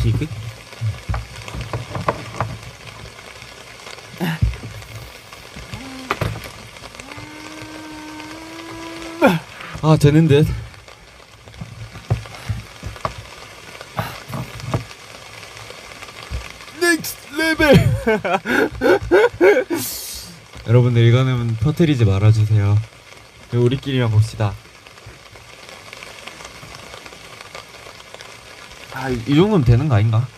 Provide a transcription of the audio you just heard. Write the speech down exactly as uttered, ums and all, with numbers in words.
디귿? 아, 되는 듯. 넥스트 레벨. 여러분들 이거는 터뜨리지 말아주세요. 우리끼리만 봅시다. 아, 이, 이 정도면 되는 거 아닌가?